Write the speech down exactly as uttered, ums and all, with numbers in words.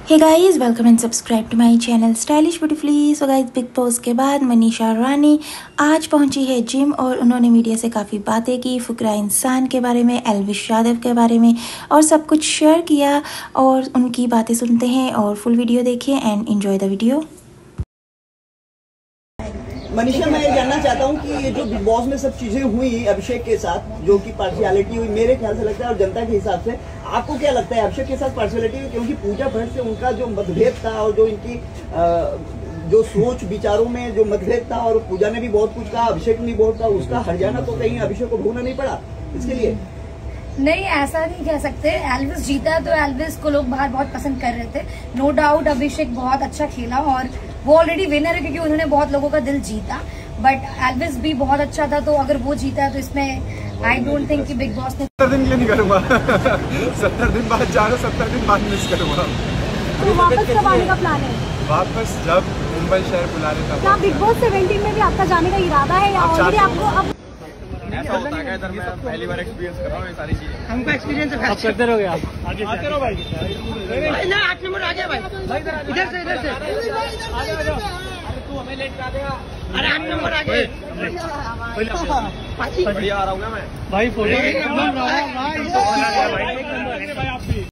Hey guys, welcome and subscribe to my channel stylish beautifully. So guys, Bigg Boss के बाद मनीषा रानी आज पहुंची है जिम और उन्होंने मीडिया से काफ़ी बातें की, फुकरा इंसान के बारे में, एल्विश यादव के बारे में और सब कुछ शेयर किया। और उनकी बातें सुनते हैं और फुल वीडियो देखिए and enjoy the video. Manisha, मैं ये जानना चाहता हूँ कि ये जो बिग बॉस में सब चीजें हुई अभिषेक के साथ, जो कि पार्शियलिटी हुई, मेरे ख्याल से लगता है और जनता के हिसाब से आपको क्या लगता है अभिषेक के साथ पार्शियलिटी हुई? क्योंकि पूजा भट्ट से उनका जो मतभेद था और जो इनकी आ, जो सोच विचारों में जो मतभेद था, और पूजा ने भी बहुत कुछ कहा, अभिषेक ने भी बहुत कहा, उसका हरियाणा तो कहीं अभिषेक को ढूंढना नहीं पड़ा इसके लिए? नहीं, ऐसा नहीं कह सकते। एल्विस जीता तो एल्विस को लोग बाहर बहुत पसंद कर रहे थे। नो डाउट अभिषेक बहुत अच्छा खेला और वो ऑलरेडी विनर है क्योंकि उन्होंने बहुत लोगों का दिल जीता। बट एल्विस भी बहुत अच्छा था, तो अगर वो जीता तो इसमें आई डोंट थिंक कि बिग बॉस ने सत्तर दिन के लिए नहीं करूंगा। सत्तर दिन बाद जा रहा, सत्तर दिन बाद मिस करूंगा। तो वापस कब आने का प्लान है? वापस जब मुंबई शहर बुला रहे था। क्या बिग बॉस सेवेंटीन में भी आपका जाने का इरादा है या ऑलरेडी आपको अब ऐसा होता है? इधर मैं पहली बार एक्सपीरियंस कर रहा हूँ ये सारी चीजें। हमको एक्सपीरियंस है। आप करते रहोगे? आप आगे आते रहो भाई। भाई ना आठ नंबर आ गया भाई। इधर से इधर से आ जाओ। तू हमें लेट कर देगा। अरे आठ नंबर आ गए। बढ़िया आ रहा हूँ मैं भाई। फोटो एक नंबर रहा भाई।